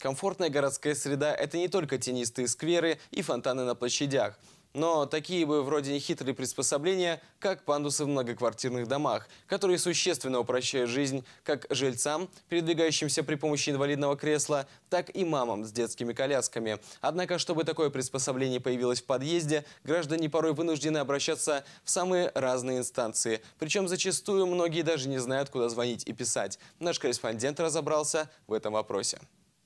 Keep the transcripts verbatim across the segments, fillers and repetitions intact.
Комфортная городская среда – это не только тенистые скверы и фонтаны на площадях. Но такие бы вроде нехитрые приспособления, как пандусы в многоквартирных домах, которые существенно упрощают жизнь как жильцам, передвигающимся при помощи инвалидного кресла, так и мамам с детскими колясками. Однако, чтобы такое приспособление появилось в подъезде, граждане порой вынуждены обращаться в самые разные инстанции. Причем зачастую многие даже не знают, куда звонить и писать. Наш корреспондент разобрался в этом вопросе.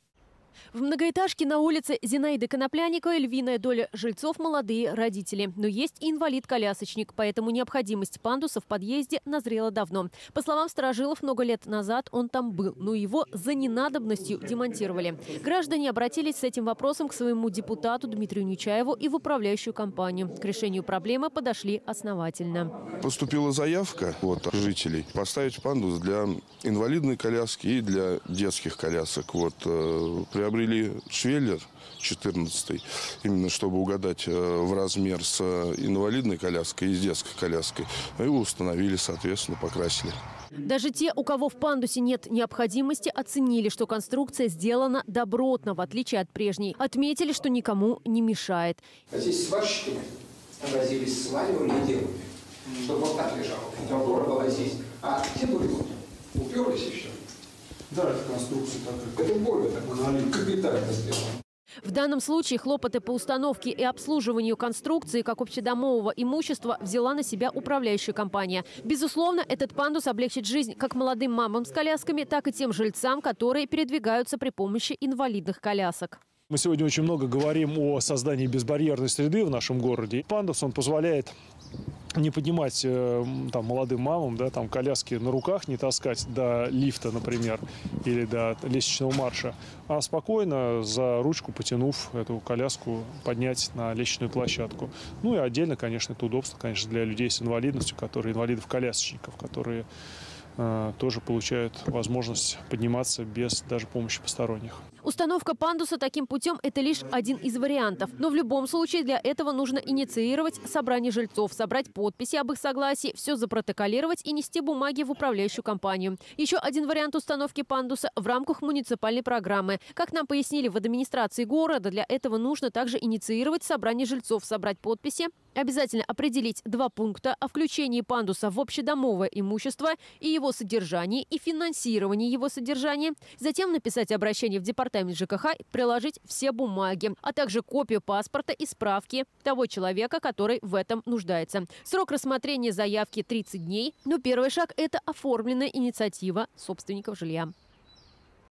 В многоэтажке на улице Зинаиды Конопляниковой львиная доля жильцов – молодые родители. Но есть и инвалид-колясочник, поэтому необходимость пандуса в подъезде назрела давно. По словам старожилов, много лет назад он там был, но его за ненадобностью демонтировали. Граждане обратились с этим вопросом к своему депутату Дмитрию Нечаеву и в управляющую компанию. К решению проблемы подошли основательно. Поступила заявка от жителей поставить пандус для инвалидной коляски и для детских колясок. Вот, э, приобрели швеллер четырнадцатый, именно чтобы угадать э, в размер с инвалидной коляской и с детской коляской. И установили, соответственно, покрасили. Даже те, у кого в пандусе нет необходимости, оценили, что конструкция сделана добротно, в отличие от прежней. Отметили, что никому не мешает. А здесь сварщиками возились, сваривали и делали, чтобы вот так лежало. Опора была здесь. А где были вот? Уперлись и все. Да, это конструкция такая. Это более так капитально сделано. В данном случае хлопоты по установке и обслуживанию конструкции как общедомового имущества взяла на себя управляющая компания. Безусловно, этот пандус облегчит жизнь как молодым мамам с колясками, так и тем жильцам, которые передвигаются при помощи инвалидных колясок. Мы сегодня очень много говорим о создании безбарьерной среды в нашем городе. Пандус, он позволяет не поднимать э, там, молодым мамам, да, там, коляски на руках, не таскать до лифта, например, или до лестничного марша, а спокойно за ручку, потянув эту коляску, поднять на лестничную площадку. Ну и отдельно, конечно, это удобство, конечно, для людей с инвалидностью, которые инвалидов-колясочников, которые э, тоже получают возможность подниматься без даже помощи посторонних. Установка пандуса таким путем – это лишь один из вариантов. Но в любом случае для этого нужно инициировать собрание жильцов, собрать подписи об их согласии, все запротоколировать и нести бумаги в управляющую компанию. Еще один вариант установки пандуса в рамках муниципальной программы. Как нам пояснили в администрации города, для этого нужно также инициировать собрание жильцов, собрать подписи, обязательно определить два пункта о включении пандуса в общедомовое имущество и его содержании, и финансировании его содержания. Затем написать обращение в департамент ЖКХ и приложить все бумаги, а также копию паспорта и справки того человека, который в этом нуждается. Срок рассмотрения заявки тридцать дней, но первый шаг – это оформленная инициатива собственников жилья.